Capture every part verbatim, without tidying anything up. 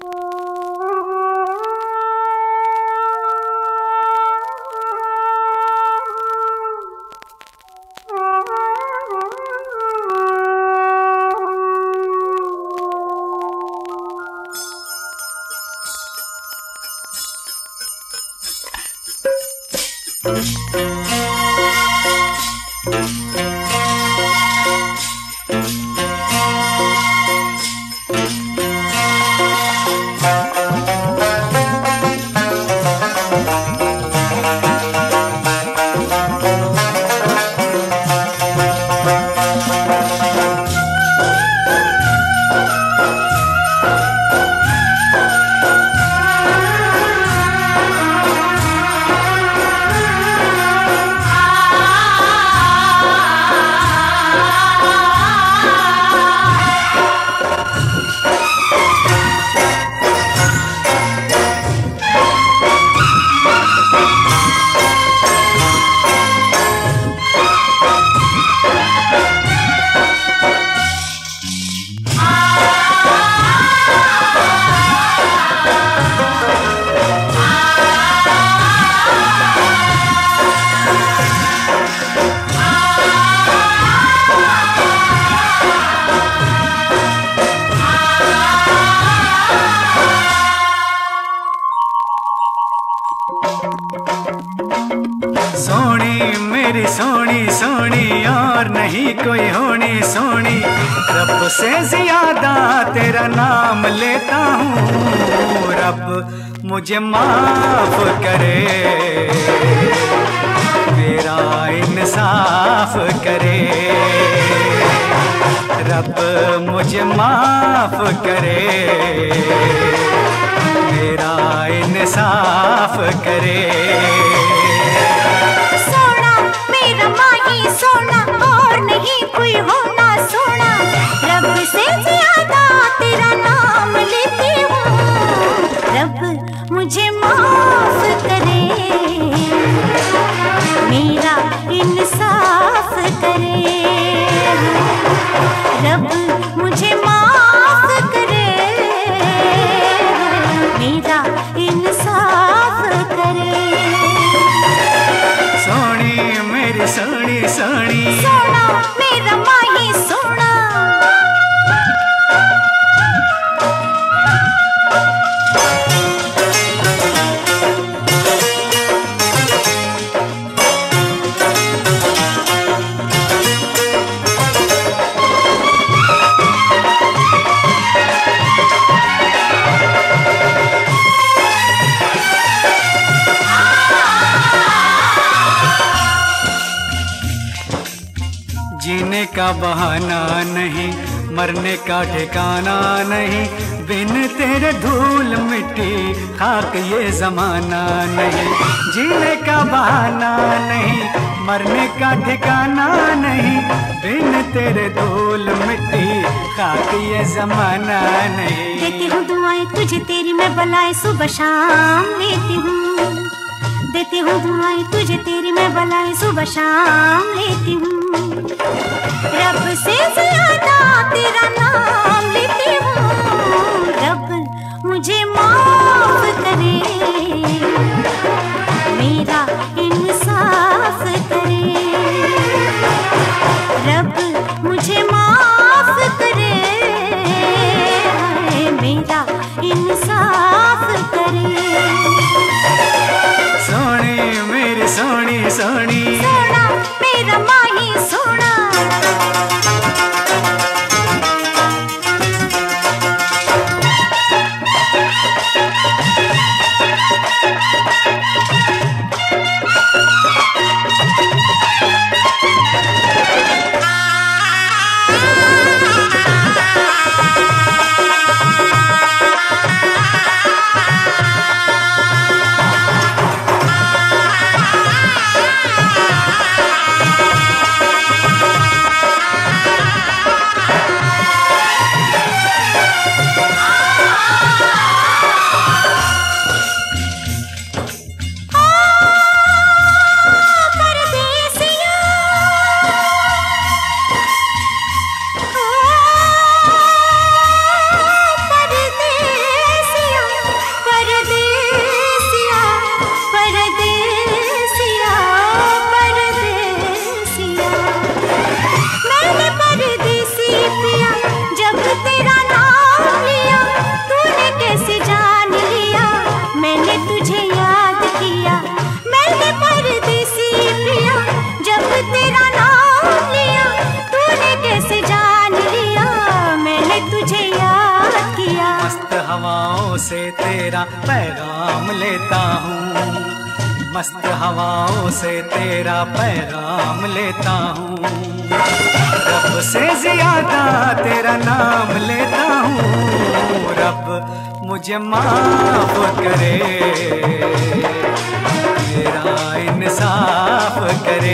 सोनी मेरी सोनी सोनी और नहीं कोई होनी सोनी, रब से ज्यादा तेरा नाम लेता हूँ। रब मुझे माफ करे, मेरा इंसाफ करे। रब मुझे माफ करे, मेरा इंसाफ करे। सोना मेरा माही सोना और नहीं कोई होना सोना, रब से ज्यादा तेरा नाम लेती हूँ। रब मुझे माफ करे, मेरा इंसाफ करे। रब मुझे माफ करे, मेरा इंसाफ करे। सोनी मेरी सोनी सोनी, सोना मेरा माही सोना। जीने का बहाना नहीं, मरने का ठिकाना नहीं, बिन तेरे धूल मिट्टी खाक ये जमाना नहीं। जीने का बहाना नहीं, मरने का ठिकाना नहीं, बिन तेरे धूल मिट्टी खाक ये जमाना नहीं। देती हूँ दुआएं तुझे तेरी मैं बलाएं सुबह शाम लेती हूँ। देती हूँ दुआएं तुझे तेरी मैं बलाएं सुबह शाम लेती हूँ। रब से ज्यादा तेरा नाम लेती हूँ। रब मुझे माफ करे, मेरा इंसाफ करे। रब मुझे माफ करे, मेरा इंसाफ करे। सोनी मेरी सोनी सोनी, सोना मेरा माही सोना। हवाओं से तेरा पैगाम लेता हूँ, मस्त हवाओं से तेरा पैगाम लेता हूँ। रब से ज्यादा तेरा नाम लेता हूँ, रब मुझे माफ करे, मेरा इंसाफ करे।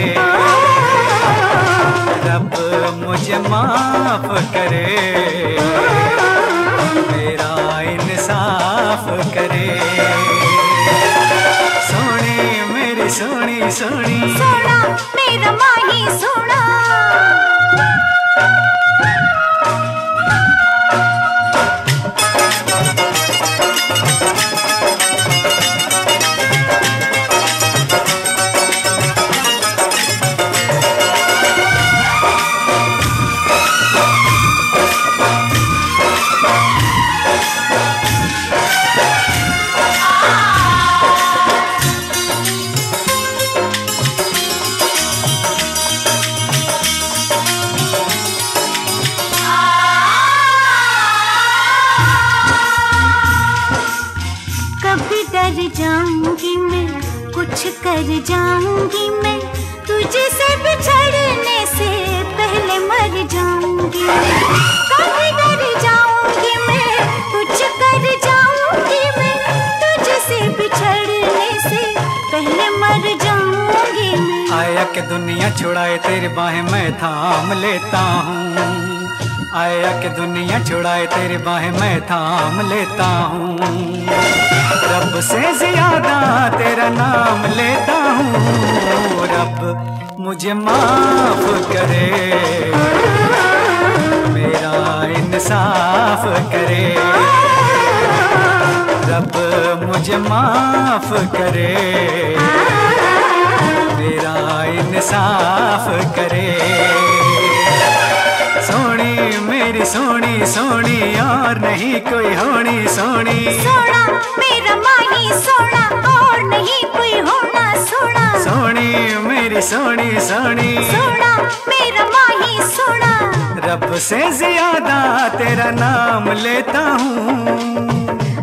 रब मुझे माफ करे, मेरा इंसाफ करे। सोनी मेरी सोनी सोनी, सोना मेरा माही सोना। डर जाऊंगी मैं, कुछ कर जाऊंगी मैं, तुझसे बिछड़ने से पहले मर जाऊंगी। कभी डर जाऊंगी मैं, कुछ कर जाऊंगी मैं, तुझसे बिछड़ने से पहले मर जाऊंगी मैं। आया कि दुनिया छुड़ाए तेरी बाहें मैं थाम लेता हूँ, आया कि दुनिया छुड़ाए तेरी बाहें मैं थाम लेता हूँ। रब से ज्यादा तेरा नाम लेता हूँ, रब मुझे माफ करे, मेरा इंसाफ करे। रब मुझे माफ करे, मेरा इंसाफ करे। सोनी मेरी सोनी सोनी, और नहीं कोई होनी सोनी। सोना मेरा माही सोना, और नहीं कोई होना सोना। सोनी मेरी सोनी सोनी, सोना मेरा माही सोना। रब से ज्यादा तेरा नाम लेता हूँ,